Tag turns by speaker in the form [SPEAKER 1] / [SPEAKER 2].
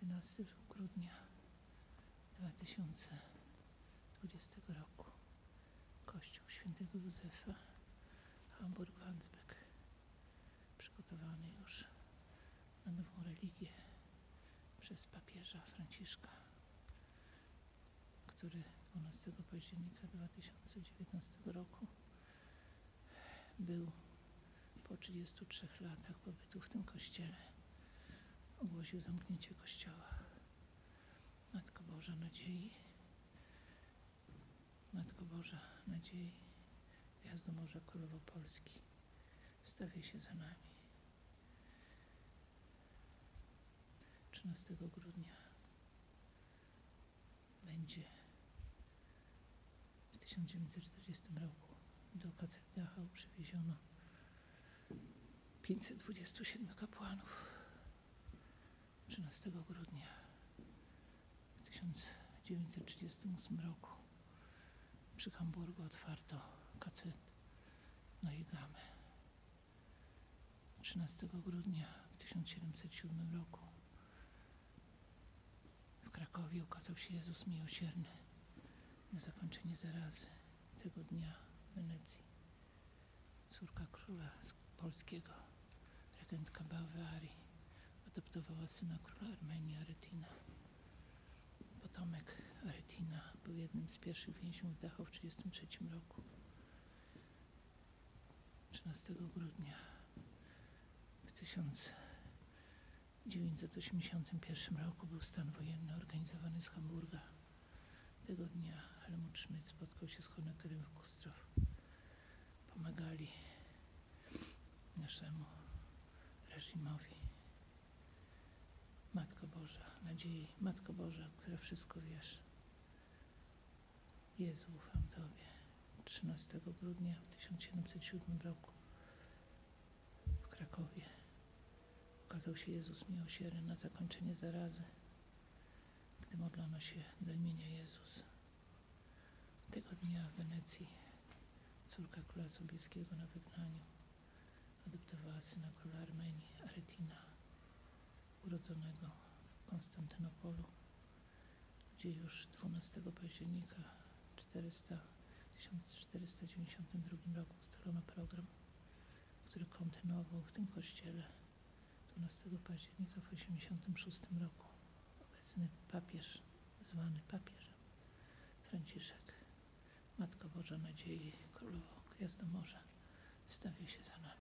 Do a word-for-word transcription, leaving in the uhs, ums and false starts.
[SPEAKER 1] jedenastego grudnia dwa tysiące dwudziestego roku. Kościół Świętego Józefa, Hamburg-Wandsbek, przygotowany już na nową religię przez papieża Franciszka, który dwunastego października dwa tysiące dziewiętnastego roku był po trzydziestu trzech latach pobytu w tym kościele, ogłosił zamknięcie kościoła. Matko Boża Nadziei, Matko Boża Nadziei, Gwiazdo Morza, Królowo Polski, wstawię się za nami. trzynastego grudnia będzie w tysiąc dziewięćset czterdziestym roku do K C Dachau przywieziono pięćset dwudziestu siedmiu kapłanów. trzynastego grudnia w tysiąc dziewięćset trzydziestym ósmym roku przy Hamburgu otwarto K C Neuengamme. trzynastego grudnia w tysiąc siedemset siódmym roku w Krakowie ukazał się Jezus Miłosierny na zakończenie zarazy. Tego dnia w Wenecji córka króla polskiego, regentka Bawarii, adoptowała syna króla Armenii, Aretina. Potomek Aretina był jednym z pierwszych więźniów Dachau w tysiąc dziewięćset trzydziestym trzecim roku. trzynastego grudnia w tysiąc dziewięćset osiemdziesiątym pierwszym roku był stan wojenny organizowany z Hamburga. Tego dnia Helmut Schmidt spotkał się z Honeckerem w Kustrow. Pomagali naszemu reżimowi. Matko Boża Nadziei, Matko Boża, która wszystko wiesz. Jezu, ufam Tobie. trzynastego grudnia w tysiąc siedemset siódmym roku w Krakowie ukazał się Jezus Miłosierny na zakończenie zarazy, gdy modlono się do imienia Jezus. Tego dnia w Wenecji córka króla Sobieskiego na wygnaniu adoptowała syna króla Armenii, Aretina, urodzonego w Konstantynopolu, gdzie już dwunastego października tysiąc czterysta dziewięćdziesiątym drugim roku ustalono program, który kontynuował w tym kościele dwunastego października w osiemdziesiątym szóstym roku obecny papież, zwany papieżem Franciszek. Matko Boża Nadziei, Królowo, Gwiazdo Morza, wstawię się za nami.